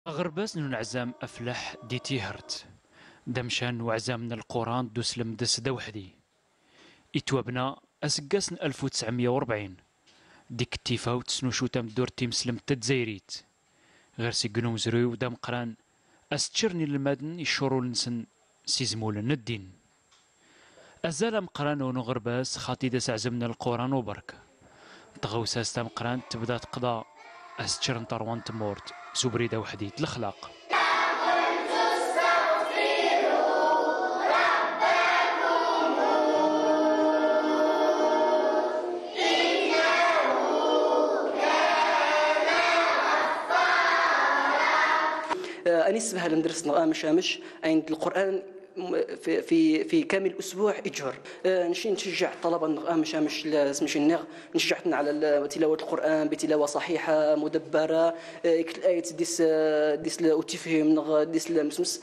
غرباس نعزام أفلح دي تيهرت دمشان وعزامنا القرآن دوسلم دس دوحدي إتوابنا أسقاسن 1940 ديك التيفاوت سنوشو تام دور تيمسلم تتزايريت غير سيقنو زروي ودام قران أستشرني المدن يشورو لنسن سيزمولن الدين أزال مقران ونغرباس خاطي داس عزمنا القرآن وبرك تغوساس تام قران تبدا تقضى أستشرن طروان تمورت زبريدة وحدية الأخلاق. أني سبها ندرس نغام شامش عند القرآن في كامل أسبوع إجهر نشجع الطلبة نغام شامش سمش النغ نشجعتنا على تلاوة القرآن بتلاوة صحيحة مدبرة الآية ديس وتفهم نغ ديس مسمس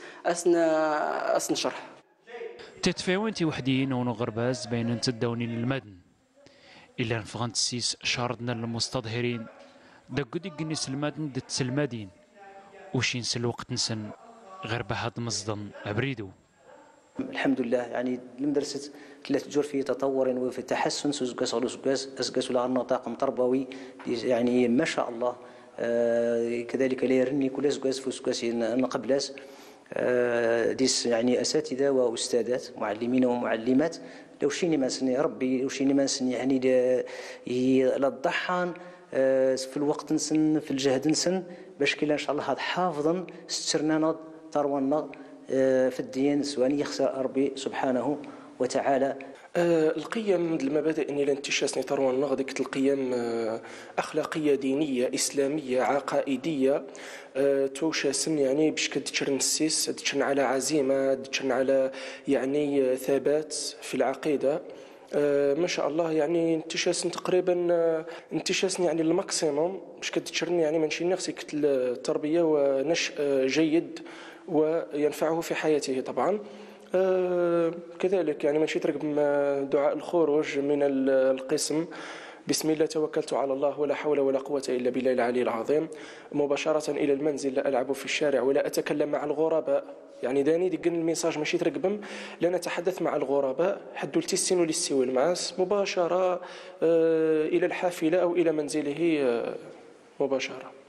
أسن شرح تتفاونتي وحدين ونغرباز بين انت الدونين المدن إلا نفغنت السيس شاردنا المستظهرين دقودي قنيس المدن دت المدين وشين الوقت نسن غير بهاد مصدن أبريدو. الحمد لله يعني المدرسة 3 جور في تطور وفي تحسن سوزقاس على سوزقاس ولا عندنا طاقم تربوي يعني ما شاء الله كذلك لا يرني كل سوزقاس فوسقاس قبلاس ديس يعني أساتذة وأستاذات معلمين ومعلمات لو شيني ما سني ربي لو شيني ما سني يعني للضحان في الوقت نسن في الجهد نسن باش كلا ان شاء الله هذا حافظا سترنا ثرونا في الدين سواني يخسر ربي سبحانه وتعالى. القيم المبادئ اني لانتشاسني ثروان نغدك القيم اخلاقيه دينيه اسلاميه عقائديه توشاسن يعني باش كتشرن السيس تشرن على عزيمه تشرن على يعني ثبات في العقيده ما شاء الله يعني انتشاسن تقريبا انتشاسن يعني الماكسيموم باش كتشرني يعني منشي نفسي التربيه ونشء جيد وينفعه في حياته طبعا. كذلك يعني ماشي ترقب دعاء الخروج من القسم بسم الله توكلت على الله ولا حول ولا قوة إلا بالله العلي العظيم مباشرة إلى المنزل لا ألعب في الشارع ولا أتكلم مع الغرباء يعني داني ديك الميساج ماشي ترقبم لا نتحدث مع الغرباء حدو التسين وللسيو المعاس مباشرة إلى الحافلة أو إلى منزله مباشرة.